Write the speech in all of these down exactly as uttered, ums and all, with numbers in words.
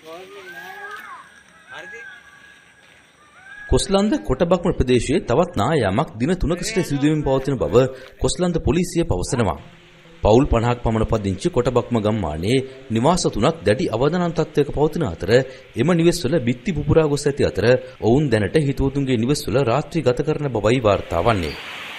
කොස්ලන්ද කොටබක්ම ප්‍රදේශයේ තවත් නායාමක් දින තුනක සිට සිදුවීම පවතින බව කොස්ලන්ද පොලිසිය පවසනවා. පවුල් පනහක් පමණ පදිංචි කොටබක්ම ගම්මානයේ නිවාස තුනක් දැඩි අවදානම් තත්ත්වයක පවතින අතර එම නිවෙස්වල බිත්ති පුපුරා ගොස් ඇති අතර ඔවුන් දැනට හිතවතුන්ගේ නිවෙස්වල රාත්‍රී ගත කරන බවයි වාර්තා වන්නේ.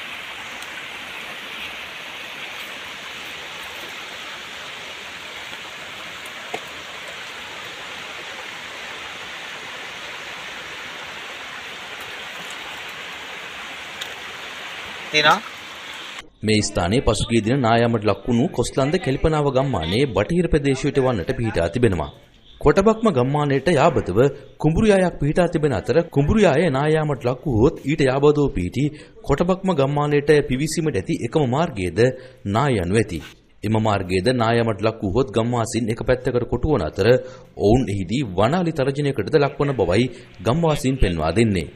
මේ ස්ථානයේ පසුගිය දින නායාමට ලක්වුණු කොස්ලන්ද කෙලිපනාව ගම්මානයේ බටහිර ප්‍රදේශයට වන්නට පිහිටා තිබෙනවා. කොටබක්ම ගම්මානයට යාබදව කුඹුරු යායක් පිහිටා තිබෙන අතර කුඹුරු යාය නායාමට ලක් වූහොත් ඊට යාබදව පිහිටි කොටබක්ම ගම්මානයට පිවිසීමට ඇති එකම මාර්ගයේද නායයන්ව ඇති. එම මාර්ගයේද නායාමට ලක් වූහොත් ගම්වාසීන් එක පැත්තකට කොටු වන අතර ඔවුන් එහිදී වනාලි තරජනයකටද ලක්වන බවයි ගම්වාසීන් පෙන්වා දෙන්නේ.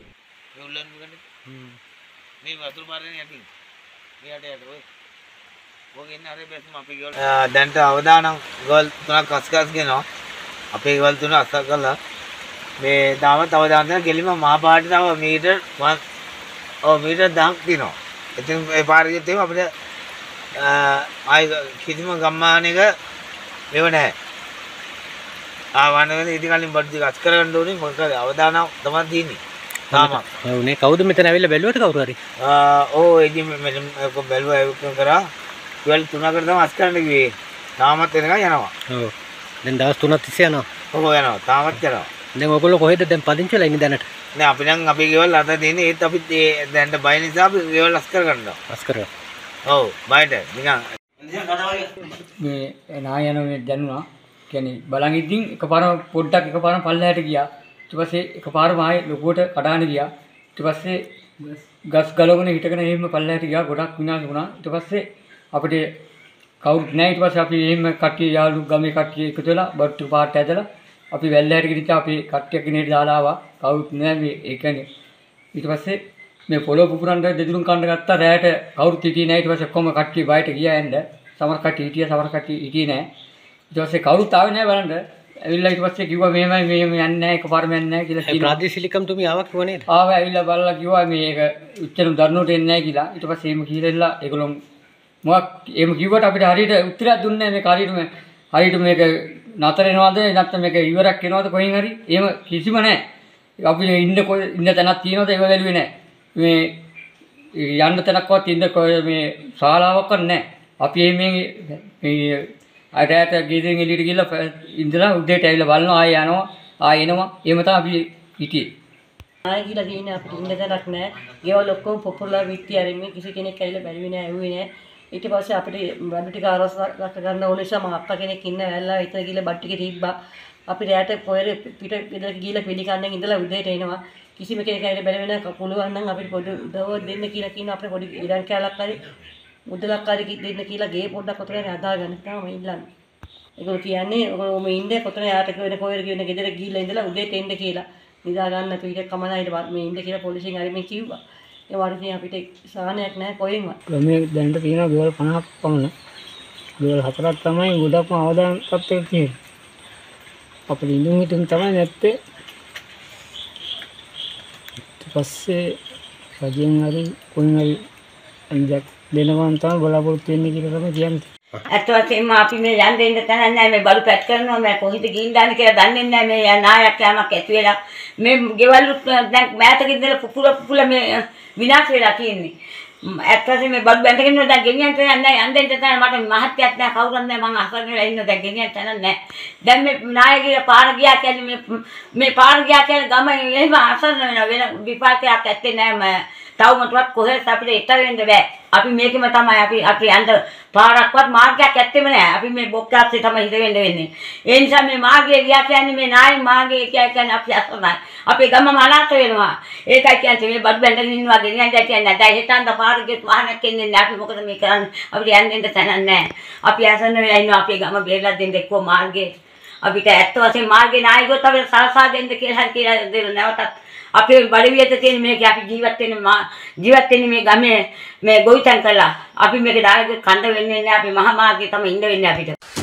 දැන්ට අවදානම් ගල් තුනක් අස්කස් ගෙනවා අපේ ගල් තුන අස්ස කළා මේ තාමත් අවදානය ගෙලිම මහා පාටි තව මීටර් ඔව් මීටර් දහයක් තියෙනවා. ඉතින් ඒ පාරේ තියෙම අපිට ආයි කිසිම ගම්මානයක මේව නැහැ. ආ වන්නේ ඉතින් කලින් බඩු දෙක අස් කරගන්න ඕනේ මොකද අවදානම් තමයි තියෙන්නේ. තාම ඔව් නේ කවුද මෙතන ඇවිල්ලා බැලුවට කවුරු හරි ආ ඔව් ඉතින් මම බැලුවා ඒක කරා ට්වෙල්ව් තුනකට තමයි අස් කරන්න කිව්වේ. තාමත් එනකන් යනවා. ඔව්. දැන් දවස් තුනක් තිස්සේ යනවා. ඔව් යනවා. තාමත් යනවා. දැන් ඔයගොල්ලෝ කොහෙද දැන් පදිංචිලා ඉන්නේ දැනට? නෑ අපි නම් අපේ ගෙවල් අත තියෙන්නේ ඒත් අපි දැන්ට බය නිසා අපි ගෙවල් අස් කර ගන්නවා. අස් කරා. ඔව් බයට නිකන් මේ නායන මේ දැනුණා. කියන්නේ බලන් ඉදින් එකපාර පොඩ්ඩක් එකපාර පල්ලහැට ගියා. ඊට පස්සේ එකපාරම ආයේ ලොකුවට කඩාන ගියා. ඊට පස්සේ ගස් ගලවගෙන හිටගෙන එහෙම පල්ලහැට ගියා. ගොඩක් විනාශ වුණා. ඊට පස්සේ අපිට කවුරුත් නැහැ. ඊට පස්සේ අපි එහෙම කට්ටිය යාළු ගමේ කට්ටිය එකතු වෙලා බට්ටු පාට ඇදලා අපි වැල්ලහැට ගිහින් අපි කට්ටියක් ගෙනෙට දාලා ආවා. කවුරුත් නැහැ මේ ඒ කියන්නේ. ඊට පස්සේ මේ පොළොව පුපුරන්න දෙදුරුම් කන්න ගත්තා. රැයට කවුරුත් හිටියේ නැහැ. ඊට පස්සේ කොහොම කට්ටිය බයට ගියා ඇඳ. සමහර කට්ටිය හිටියා සමහර කට්ටිය හිටියේ නැහැ. ඊට පස්සේ කවුරුත් ආවේ නැහැ බලන්න. ඇවිල්ලා ඊට පස්සේ කිව්වා මෙහෙමයි මෙහෙම යන්නේ නැහැ එකපාරම යන්නේ නැහැ කියලා කිව්වා. ප්‍රාදේශීයකම් තුමි ආවක් කිව්ව නේද? ආවා ඇවිල්ලා බලලා කිව්වා මේක උච්චරම් දරනෝට එන්නේ නැහැ කියලා. ඊට පස්සේ එහෙම කියලා ඒගොල්ලෝ මොකක් එහෙම කිව්වට අපිට හරියට උත්තරයක් දුන්නේ නැහැ. මේක හරියට හරියට මේක නතර වෙනවද නැත්නම් මේක ඉවරක් වෙනවද කොහෙන් හරි එහෙම කිසිම නැහැ. අපි ඉන්න ඉන්න තැනක් තියෙනවද ඒව වැළුවේ නැහැ. මේ යන්න තැනක්වත් ඉන්න මේ ශාලාවක්වත් නැහැ. අපි මේ මේ අරයට ගෙදරින් එළියට ගිහලා ඉඳලා උදේට ඇවිල්ලා බලනවා ආයෙ යනවා ආයෙ එනවා එහෙම තමයි අපි හිටියේ. ආයෙ ගිහලා තියෙන්නේ අපිට ඉන්න තැනක් නැහැ. ගෙවල් ඔක්කොම පොපුරලා විත්ති ඇරින්නේ කිසි කෙනෙක් ඇවිල්ලා බැලුවේ නැහැ ඇහුවේ නැහැ. ඊට පස්සේ අපිට බඩු ටික ආරක්ෂා කරන්න ඕන නිසා මම අක්කා කෙනෙක් ඉන්න වැල්ලා ඉතන ගිහලා බඩු ටික තිබ්බා. අපි රැයට පොයරේ පිට ගෙදර ගිහලා පිළිකන්නෙන් ඉඳලා උදේට එනවා. කිසිම කෙනෙක් ඇවිල්ලා බැලුවේ නැහැ. පුළුවන් නම් අපිට පොඩි උදව්වක් දෙන්න කියලා කියන අපිට පොඩි ඉඩම් කැලක් හරි මුදලක් හරි දෙන්න කියලා ගේ පොඩ්ඩක් උතරේ හදාගන්න තමයි ඉල්ලන්නේ. ඒගොල්ලෝ කියන්නේ ඔයගොල්ලෝ මේ ඉන්නේ කොතන යාට කියන කොහෙද කියන ගෙදර ගිහිල්ලා ඉඳලා උදේට එන්න කියලා නිදා ගන්න පිට කමනයිට මේ ඉන්න කියලා පොලිසියෙන් හරි මේ කිව්වා. ඒ වගේ අපිට සාහනයක් නැහැ කොහෙන්වත්. මේ දැනට තියෙනවා ගෙවල් පනහක් පමණ. ගෙවල් හතරක් තමයි ගොඩක්ම අවදානම් තත්ත්වයක තියෙන්නේ. අපිට ඉඳුන් හිටුන් තමයි නැත්තේ. ඊට පස්සේ රජෙන් හරි කොහෙන් හරි අන්දක් දෙනවා තමයි බලාපොරොත්තු වෙන්නේ කියලා තමයි කියන්නේ. ඇත්ත වශයෙන්ම අපි මේ යන්න දෙන්න තැනක් නැහැ. මේ බඩු පැට් කරනවා මම කොහෙද ගිහින් දාන්නේ කියලා දන්නේ නැහැ. මේ නායක් යමක් ඇති වෙලා මේ ගෙවල් දැන් මෑතක ඉඳලා පුපුර පුපුල මේ විනාශ වෙලා තියෙන්නේ. ඇත්ත වශයෙන්ම මේ බඩු බැඳගෙන ඉන්නවා දැන් ගෙනියන්න තැනක් නැහැ. යන්න දෙන්න තැන මට මහත්යක් නැහැ කවුරුත් නැහැ. මං අසරණ වෙලා ඉන්නවා දැන් ගෙනියන්න තැනක් නැහැ. දැන් මේ නායකගේ පාර ගියා කියන්නේ මේ මේ පාර ගියා කියන්නේ ගම එහෙම අසරණ වෙනවා. වෙන විපාකයක් ඇත්තේ නැහැ. තවමටවත් කොහෙත් අපිට ඊට වෙන්න බෑ. අපි මේකෙම තමයි අපි අපි යන්න පාරක්වත් මාර්ගයක් ඇත්තෙම නැහැ. අපි මේ බොක්කාස්සේ තමයි හිත වෙන්න වෙන්නේ. ඒ නිසා මේ මාර්ගය ගියා කියන්නේ මේ නායි මාර්ගය කියන්නේ අපි අසරණයි. අපේ ගමම අනාථ වෙනවා. ඒකයි කියන්නේ මේ බඩු බැඳගෙන ඉන්නවා ගෙනියන්න කියන්නේ නැහැ. දැන් හිතන්න පාරකේ වාහනයක් එන්නේ නැහැ. අපි මොකද මේ කරන්නේ? අපිට යන්න දෙන්න තැනක් නැහැ. අපි අසරණ වෙලා ඉන්නවා. අපේ ගම බේරලා දෙන්න එක්කෝ මාර්ගයේ අපිට ඇත්ත වශයෙන් මාර්ගේ නායකයෝ තමයි සලසා දෙන්න කියලා හරි කියලා දෙන්න නැවතත් අපේ බඩවියට තියෙන මේක අපි ජීවත් වෙන ජීවත් වෙන්නේ මේ ගමේ මේ ගොවිතැන් කළා අපි මේක දායක කණ්ඩ වෙන්නේ නැහැ අපි මහා මාර්ගයේ තමයි ඉන්න වෙන්නේ අපිට